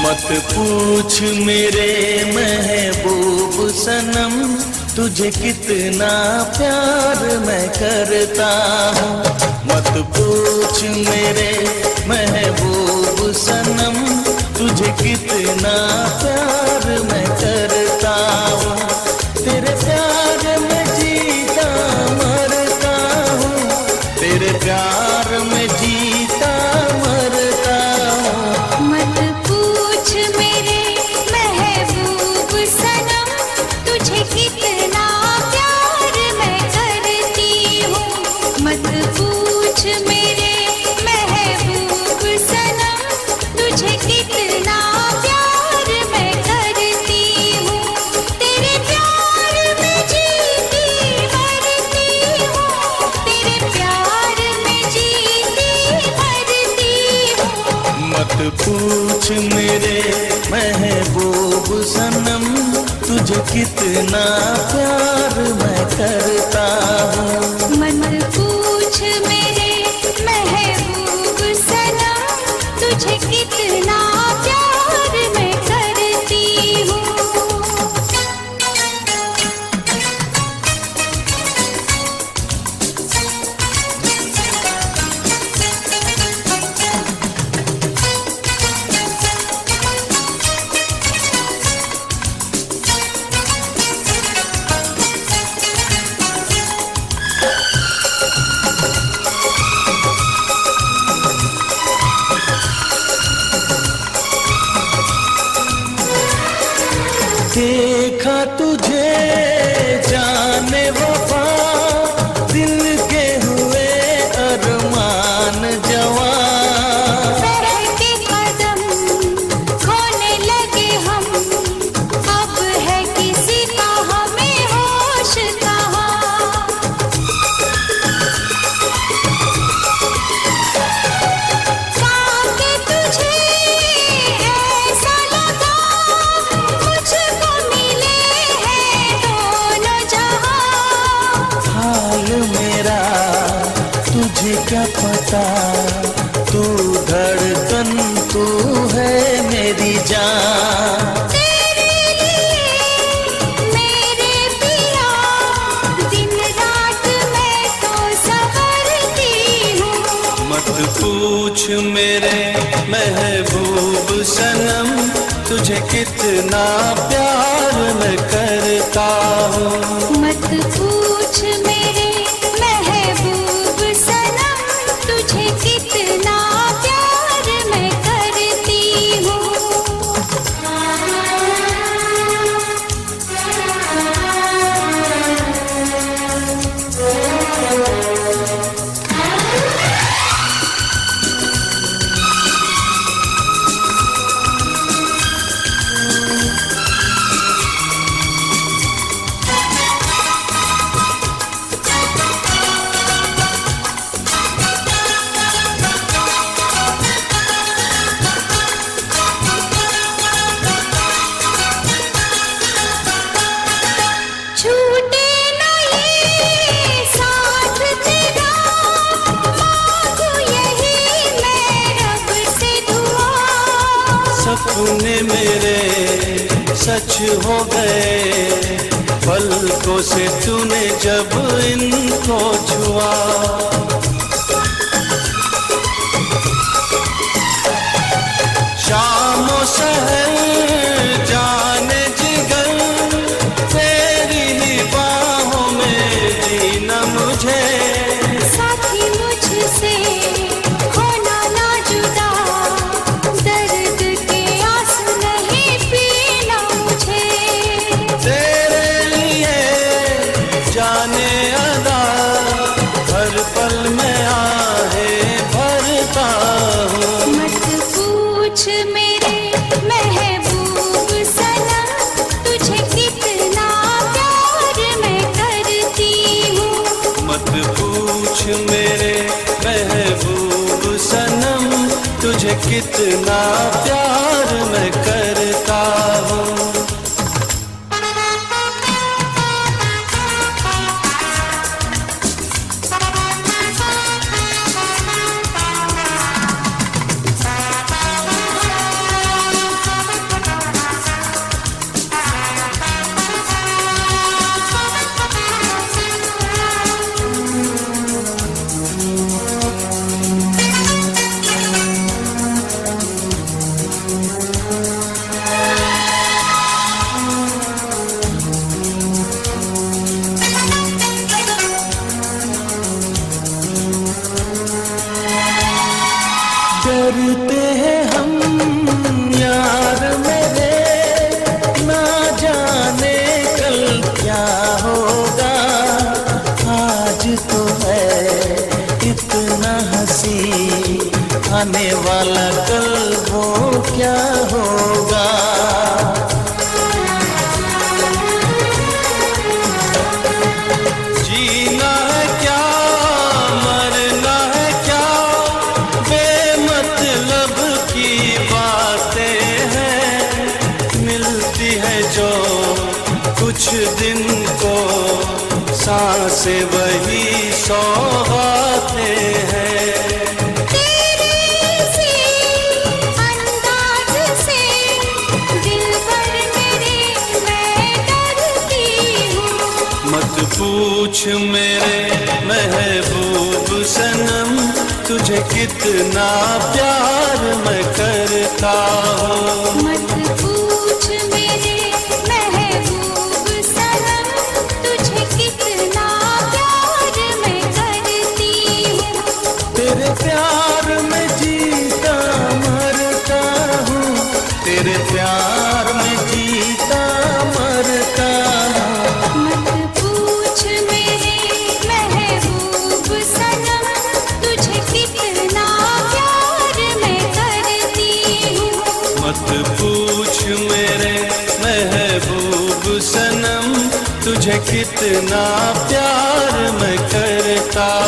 मत पूछ मेरे महबूब सनम, तुझे कितना प्यार मैं करता हूँ। मत पूछ मेरे महबूब सनम, तुझे कितना प्यार मैं करता हूँ। तेरे प्यार में जीता मरता हूँ, तेरे प्यार में जीता मरता हूँ। मत पूछ मेरे महबूब सनम, तुझे कितना प्यार मैं करती हूँ। मत पूछ मेरे महबूब सनम, तुझे कितना प्यार मैं करती हूँ। तेरे प्यार में जीती मरती हूँ, तेरे प्यार में जीती मरती हूँ। मत पूछ मेरे महबूब सनम, तुझे कितना प्यार मैं करता हूँ। मत पूछ मेरे महबूब सनम, तुझे कितना प्यार मैं करती हूँ। देखा तुझे जाने वफा, दिल के हुए अरमान जवान। बहके कदम खोने लगे हम, अब है किसी का हमें होश कहाँ। पाके तुझे ऐसा लगा, मुझको मिले हैं दोनों जहां। हाल मेरा तुझे क्या पता, तू धड़कन तू है मेरी जान। तेरे लिए मेरे पिया, दिन रात मैं तो संवरती हूँ। मत पूछ मेरे महबूब सनम, तुझे कितना प्यार मैं करता हूँ। मत पूछ मेरे महबूब सनम, तुझे कितना प्यार मैं करती हूँ। छूटे ना ये साथ तेरा, मांगू यही मैं रब से दुआ। सपने मेरे सच हो गए, पलकों से तूने जब इनको छुआ। शामों सहर जाने जिगर, तेरी ही बाहों में जीना मुझे। साथी मुझसे होना ना जुदा, दर्द के आंसू नहीं पीना मुझे। तेरे लिए जाने अदा, हर पल में आहे भरता हूँ। मत पूछ मेरे महबूब सनम, तुझे कितना प्यार मैं करती हूँ। मत पूछ मेरे महबूब सनम, तुझे कितना प्यार मैं करता हूँ। आने वाला कल वो क्या होगा। जीना है क्या मरना है क्या, बेमतलब की बातें हैं, मिलती है जो कुछ दिन को सांसें वही सौगातें हैं। मत पूछ मेरे महबूब सनम, तुझे कितना प्यार मैं करता हूँ। मत पूछ मेरे महबूब सनम, तुझे कितना प्यार मैं करती हूँ। तेरे प्यार में जीता मरता हूँ, तेरे प्यार में जीता मरता हूँ। मत पूछ मेरे महबूब सनम, तुझे कितना प्यार मैं करती हूँ। मत पूछ मेरे महबूब सनम, तुझे कितना प्यार मैं करता